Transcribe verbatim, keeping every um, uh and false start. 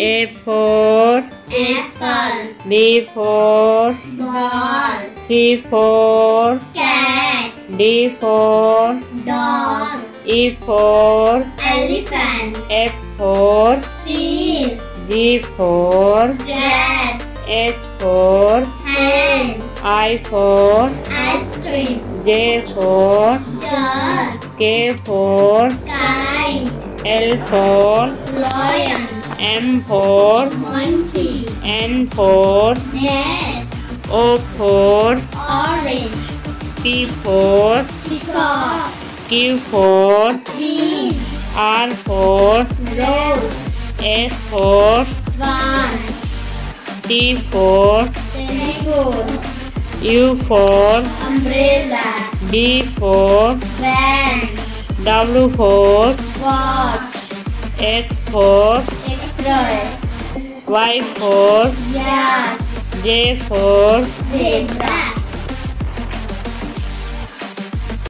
A for apple. B for Ball. C for Cat. D for Dog. E for Elephant. F for Fish. G for Rat. H for Hen. I for Ice cream. J for Dog. K for Kite. L for Lion. M for Monkey. N for Net. O for Orange. P for Peacock. Q for Bean. R for Rose. S for Swan. T for Senegal. U for Umbrella. D for Van. W for Watch. X for X-ray. Y for Yacht. J for Zebra.